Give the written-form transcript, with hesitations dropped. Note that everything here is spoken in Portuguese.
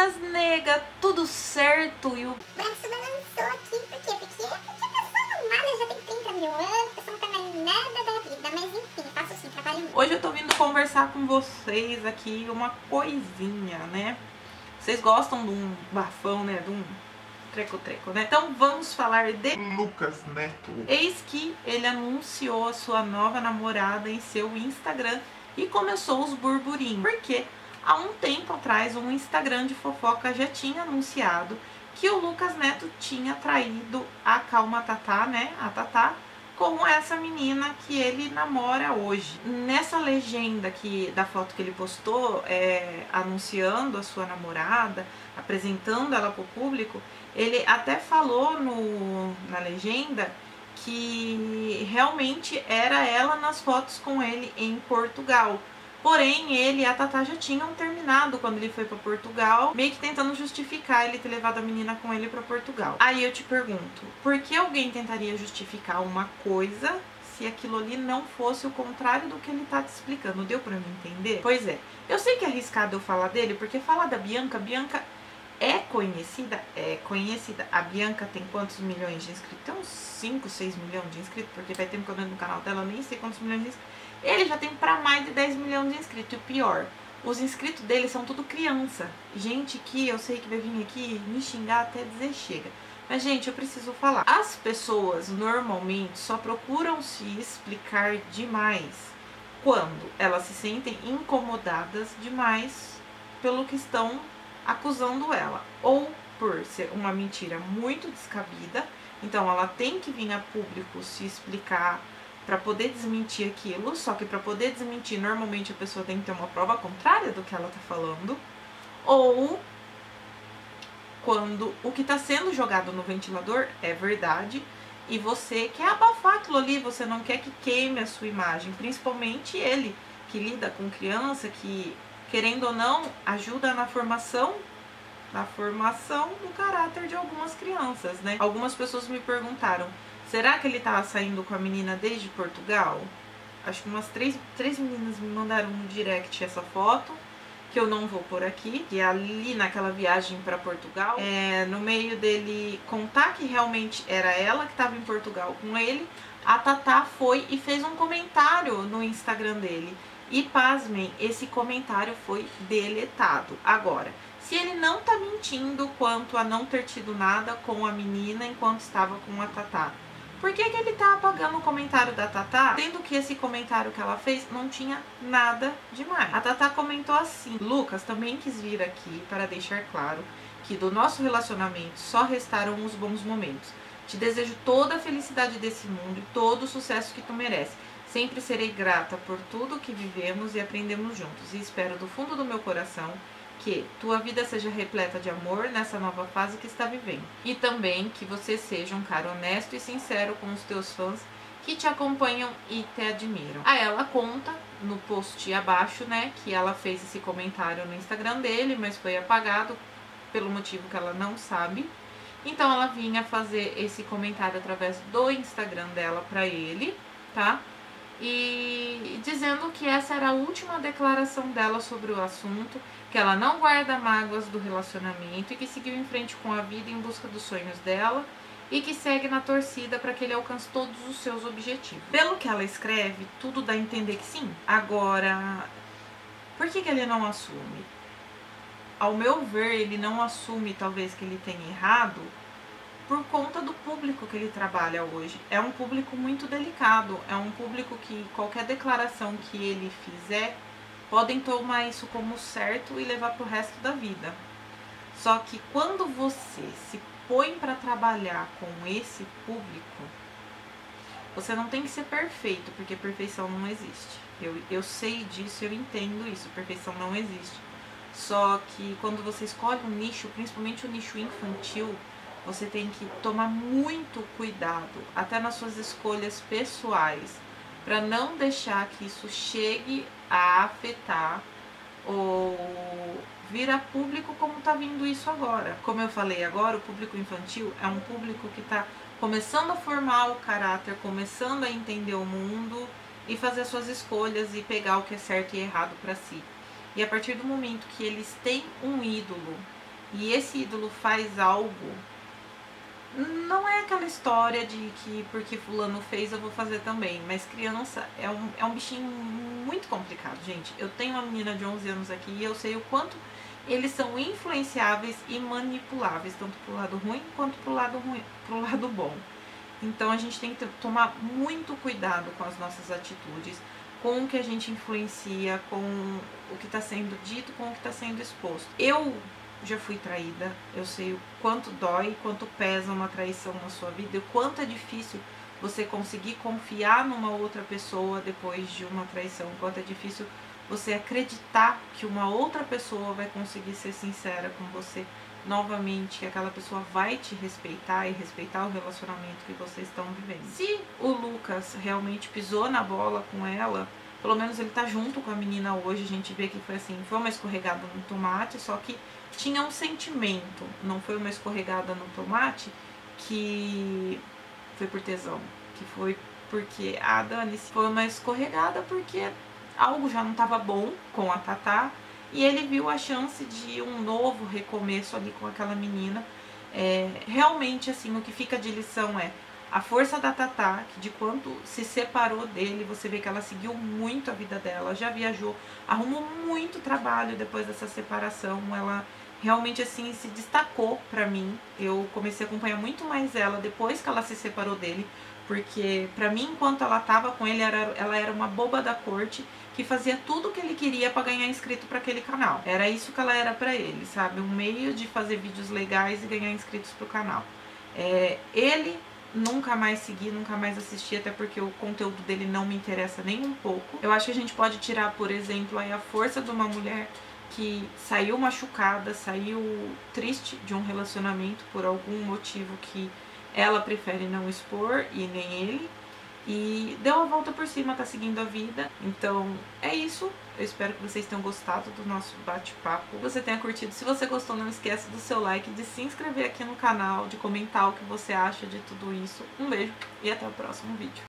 minhas negas, tudo certo? E o braço balançou aqui, por quê? Porque a pessoa arrumada já tem 30 mil anos, a pessoa não tá mais nada da vida, mas enfim, faço sim, trabalho muito. Hoje eu tô vindo conversar com vocês aqui uma coisinha, né? Vocês gostam de um bafão, né? De um treco-treco, né? Então vamos falar de Lucas Neto. Eis que ele anunciou a sua nova namorada em seu Instagram e começou os burburinhos. Porque há um tempo atrás um Instagram de fofoca já tinha anunciado que o Lucas Neto tinha traído a Calma Tatá, né? A Tatá, com essa menina que ele namora hoje. Nessa legenda da foto que ele postou, anunciando a sua namorada, apresentando ela para o público, ele até falou na legenda que realmente era ela nas fotos com ele em Portugal. Porém, ele e a Tatá já tinham terminado quando ele foi para Portugal, meio que tentando justificar ele ter levado a menina com ele para Portugal. Aí eu te pergunto, por que alguém tentaria justificar uma coisa se aquilo ali não fosse o contrário do que ele tá te explicando? Deu pra me entender? Pois é, eu sei que é arriscado eu falar dele, porque falar da Bianca é conhecida? É conhecida. A Bianca tem quantos milhões de inscritos? Tem uns 5, 6 milhões de inscritos, porque faz tempo que eu ando no canal dela, eu nem sei quantos milhões de inscritos. Ele já tem pra mais de 10 milhões de inscritos. E o pior, os inscritos dele são tudo criança. Gente que eu sei que vai vir aqui me xingar até dizer chega. Mas, gente, eu preciso falar. As pessoas normalmente só procuram se explicar demais quando elas se sentem incomodadas demais pelo que estão acusando ela, ou por ser uma mentira muito descabida, então ela tem que vir a público se explicar para poder desmentir aquilo, só que para poder desmentir, normalmente a pessoa tem que ter uma prova contrária do que ela tá falando, ou quando o que está sendo jogado no ventilador é verdade e você quer abafar aquilo ali, você não quer que queime a sua imagem, principalmente ele que lida com criança, que querendo ou não, ajuda na formação do caráter de algumas crianças, né? Algumas pessoas me perguntaram, será que ele tava saindo com a menina desde Portugal? Acho que umas três meninas me mandaram no direct essa foto, que eu não vou pôr aqui, que é ali naquela viagem para Portugal. No meio dele contar que realmente era ela que estava em Portugal com ele, a Tatá foi e fez um comentário no Instagram dele. E pasmem, esse comentário foi deletado. Agora, se ele não tá mentindo quanto a não ter tido nada com a menina enquanto estava com a Tatá, por que ele tá apagando o comentário da Tatá, sendo que esse comentário que ela fez não tinha nada demais? A Tatá comentou assim: Lucas, também quis vir aqui para deixar claro que do nosso relacionamento só restaram os bons momentos. Te desejo toda a felicidade desse mundo e todo o sucesso que tu merece. Sempre serei grata por tudo que vivemos e aprendemos juntos, e espero do fundo do meu coração que tua vida seja repleta de amor nessa nova fase que está vivendo. E também que você seja um cara honesto e sincero com os teus fãs que te acompanham e te admiram. Aí ela conta no post abaixo, né, que ela fez esse comentário no Instagram dele, mas foi apagado pelo motivo que ela não sabe. Então ela vinha fazer esse comentário através do Instagram dela pra ele, tá? E dizendo que essa era a última declaração dela sobre o assunto, que ela não guarda mágoas do relacionamento e que seguiu em frente com a vida em busca dos sonhos dela e que segue na torcida para que ele alcance todos os seus objetivos. Pelo que ela escreve, tudo dá a entender que sim. Agora, por que ele não assume? Ao meu ver, ele não assume talvez que ele tenha errado por conta do público que ele trabalha hoje. É um público muito delicado, é um público que qualquer declaração que ele fizer, podem tomar isso como certo e levar pro resto da vida. Só que quando você se põe para trabalhar com esse público, você não tem que ser perfeito, porque perfeição não existe. Eu sei disso, eu entendo isso, perfeição não existe. Só que quando você escolhe um nicho, principalmente o nicho infantil, você tem que tomar muito cuidado, até nas suas escolhas pessoais, para não deixar que isso chegue a afetar ou vir a público como está vindo isso agora. Como eu falei agora, o público infantil é um público que está começando a formar o caráter, começando a entender o mundo e fazer suas escolhas e pegar o que é certo e errado para si. E a partir do momento que eles têm um ídolo e esse ídolo faz algo, não é aquela história de que porque fulano fez eu vou fazer também, mas criança é um bichinho muito complicado, gente. Eu tenho uma menina de 11 anos aqui e eu sei o quanto eles são influenciáveis e manipuláveis, tanto pro lado ruim quanto pro lado bom. Então a gente tem que tomar muito cuidado com as nossas atitudes, com o que a gente influencia, com o que está sendo dito, com o que está sendo exposto. Eu já fui traída, eu sei o quanto dói, quanto pesa uma traição na sua vida, e o quanto é difícil você conseguir confiar numa outra pessoa depois de uma traição, o quanto é difícil você acreditar que uma outra pessoa vai conseguir ser sincera com você novamente, que aquela pessoa vai te respeitar e respeitar o relacionamento que vocês estão vivendo. Se o Lucas realmente pisou na bola com ela, pelo menos ele tá junto com a menina hoje, a gente vê que foi assim, foi uma escorregada no tomate, só que tinha um sentimento, não foi uma escorregada no tomate que foi por tesão, que foi porque, dane-se, foi uma escorregada porque algo já não estava bom com a Tatá, e ele viu a chance de um novo recomeço ali com aquela menina. Realmente, assim, o que fica de lição é a força da Tatá, que de quanto se separou dele, você vê que ela seguiu muito a vida dela, já viajou, arrumou muito trabalho depois dessa separação, ela realmente, assim, se destacou pra mim. Eu comecei a acompanhar muito mais ela depois que ela se separou dele, porque pra mim, enquanto ela tava com ele, ela era uma boba da corte, que fazia tudo o que ele queria pra ganhar inscrito pra aquele canal. Era isso que ela era pra ele, sabe? Um meio de fazer vídeos legais e ganhar inscritos pro canal. Ele nunca mais segui, nunca mais assisti, até porque o conteúdo dele não me interessa nem um pouco. Eu acho que a gente pode tirar, por exemplo, aí a força de uma mulher que saiu machucada, saiu triste de um relacionamento por algum motivo que ela prefere não expor, e nem ele, e deu a volta por cima, tá seguindo a vida. Então é isso, eu espero que vocês tenham gostado do nosso bate-papo, que você tenha curtido. Se você gostou, não esquece do seu like, de se inscrever aqui no canal, de comentar o que você acha de tudo isso. Um beijo e até o próximo vídeo.